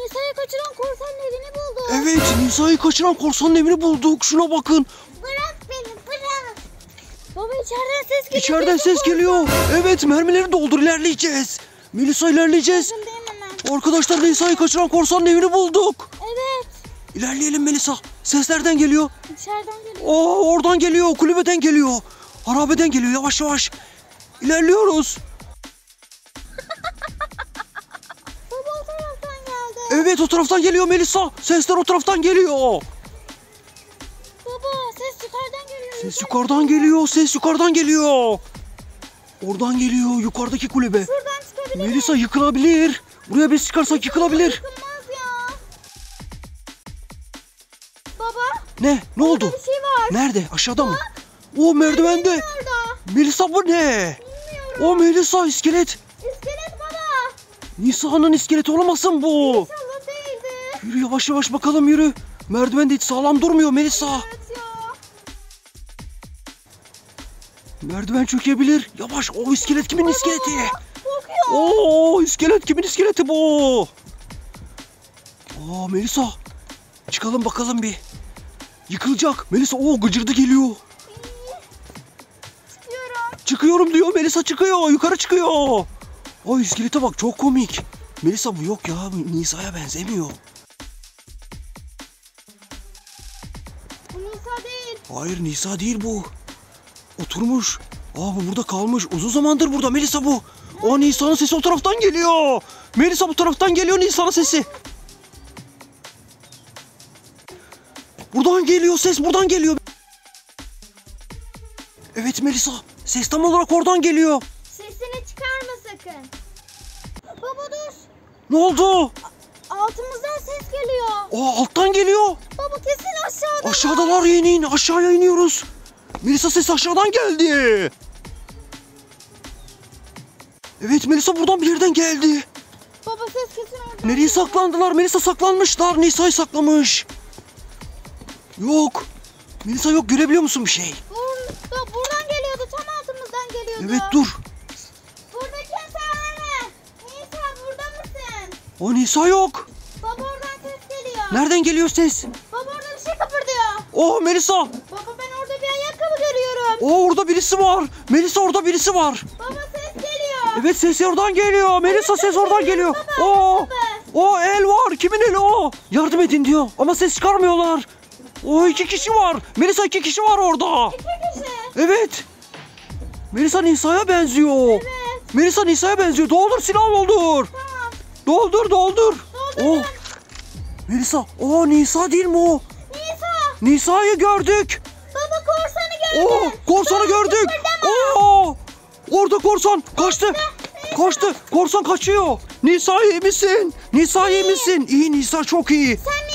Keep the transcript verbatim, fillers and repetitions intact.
Nisa'yı kaçıran korsanın evini bulduk. Evet, Nisa'yı kaçıran korsanın evini bulduk. Şuna bakın. Bırak beni, bırak. Baba içeriden ses geliyor. İçeriden ses geliyor. Evet, mermileri doldur, ilerleyeceğiz. Melisa ilerleyeceğiz. Arkadaşlar, Nisa'yı kaçıran korsanın evini bulduk. Evet. İlerleyelim Melisa. Ses nereden geliyor? İçeriden geliyor. Aa, oradan geliyor, kulübeden geliyor. Harabeden geliyor, yavaş yavaş. İlerliyoruz. Baba o taraftan geldi. Evet, o taraftan geliyor Melisa. Sesler o taraftan geliyor. Baba ses yukarıdan geliyor. Ses yukarıdan geliyor, ses yukarıdan geliyor. Oradan geliyor, yukarıdaki kulübe. Şuradan çıkabilir. Melisa yıkılabilir. Buraya biz çıkarsak yıkılabilir. Yıkılmaz ya. Baba. Ne? Ne oldu? Bir şey var. Nerede? Aşağıda mı? O merdivende. Orada. Melisa bu ne? Bilmiyorum. O Melisa iskelet. İskelet baba. Nisa'nın iskeleti olmasın bu? İnşallah değildi. Yürü yavaş yavaş bakalım yürü. Merdivende hiç sağlam durmuyor Melisa. Evet ya. Merdiven çökebilir. Yavaş. O iskelet kimin iskeleti? Korkuyor. Oo, iskelet kimin iskeleti bu? Aa Melisa. Çıkalım bakalım bir. Yıkılacak. Melisa o gıcırdı geliyor. Çıkıyorum. Çıkıyorum diyor. Melisa çıkıyor. Yukarı çıkıyor. O iskelete bak, çok komik. Melisa bu yok ya. Nisa'ya benzemiyor. Bu Nisa değil. Hayır, Nisa değil bu. Oturmuş. Aa, bu burada kalmış. Uzun zamandır burada Melisa bu. O Nisa'nın sesi o taraftan geliyor. Melisa bu taraftan geliyor Nisa'nın sesi. Buradan geliyor ses, buradan geliyor. Evet Melisa, ses tam olarak oradan geliyor. Sesini çıkarma sakın. Baba dur. Ne oldu? Altımızdan ses geliyor. Aa, alttan geliyor. Baba kesin aşağıda. Aşağıdalar, inin. Aşağıya iniyoruz. Melisa ses aşağıdan geldi. Evet Melisa buradan bir yerden geldi. Baba ses kesin orada. Nereye saklandılar? Melisa saklanmışlar. Nisa'yı saklamış. Yok. Melisa yok, görebiliyor musun bir şey? Burada, buradan geliyordu. Tam altımızdan geliyordu. Evet dur. Burada kimse var mı? Nisa burada mısın? O Nisa yok. Baba oradan ses geliyor. Nereden geliyor ses? Baba orada bir şey kıpırdıyor. Oh Melisa. Baba ben orada bir ayakkabı görüyorum. Oh, orada birisi var. Melisa orada birisi var. Baba ses geliyor. Evet, ses oradan geliyor. Melisa ses oradan geliyor. Baba, Oh. baba. O el var. Kimin eli o? Yardım edin diyor. Ama ses çıkarmıyorlar. O iki kişi var. Melisa iki kişi var orada. İki kişi. Evet. Melisa Nisa'ya benziyor. Evet. Melisa Nisa'ya benziyor. Doldur, silah doldur. Tamam. Doldur doldur. Doldurdum. Oh. Melisa. O Nisa değil mi o? Nisa. Nisa'yı gördük. Baba korsanı Oo, gördüm. korsanı gördük. Oo, orada korsan kaçtı. Kaçtı. Korsan kaçıyor. Nisa iyi misin? Nisa iyi misin? İyi, Nisa çok iyi. Sen